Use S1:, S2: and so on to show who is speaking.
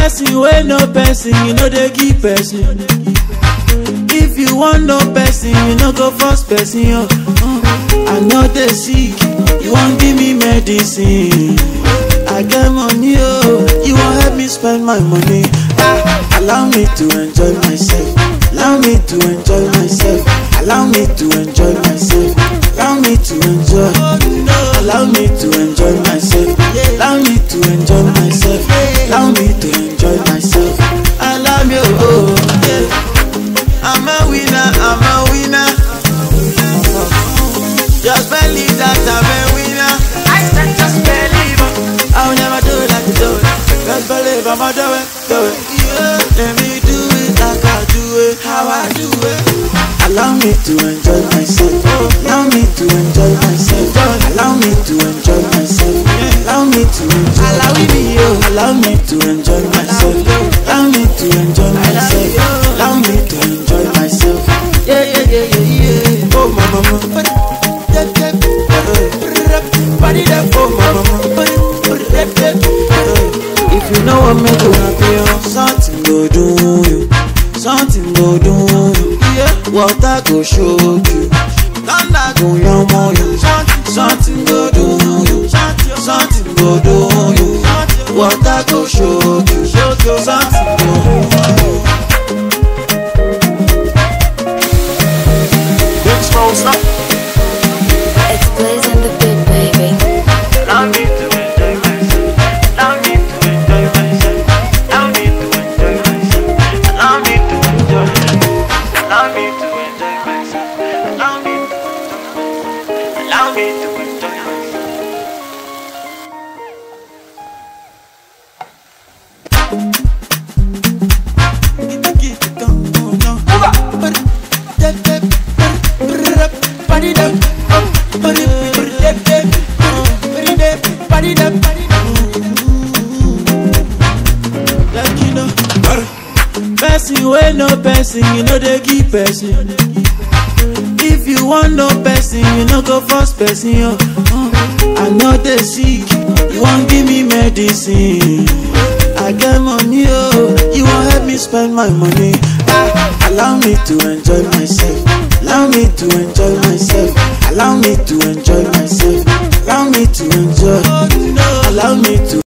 S1: Person wey no person, you know they give person. If you want no person, you no go force person. I know they sick, you won't give me medicine. I get money, you won't help me spend my money. Allow me to enjoy myself. Allow me to enjoy myself. Allow me to enjoy myself. Allow me to enjoy. Allow me to enjoy myself. Allow me to enjoy myself. Allow me to enjoy myself. Allow me, I'm a winner, I'm a winner. Just believe that I'm a winner. I said just believe. I'll never do it like you do it. Just believe I'ma do it, do it. Yeah. Let me do it like I do it, how I do it. Allow me to enjoy myself. Allow me to enjoy myself. Allow me to enjoy myself. Allow me to enjoy. Allow me to enjoy myself. Allow me to enjoy myself. Allow me to enjoy myself. Yeah, yeah, yeah, yeah, yeah. Oh, mama. If you know what make you happy, something go do you. Something go do you. Yeah. Water go show you. Thunder go yamo you. Something go do you. Something go do you. Water go show you. Something go do you.
S2: It's blazing the beat, baby.
S1: Allow me to enjoy myself. Allow me to enjoy myself. Allow me to enjoy myself. Allow me to enjoy. Allow me to enjoy myself. Allow me to enjoy. Allow me to enjoy Person wey no person, you know they give person. If you want no person, you no go force person. I know they sick, you won't give me medicine. I get money, you won't help me spend my money. Allow me to enjoy myself. Allow me to enjoy myself. Allow me to enjoy myself. Allow me to enjoy. Allow me to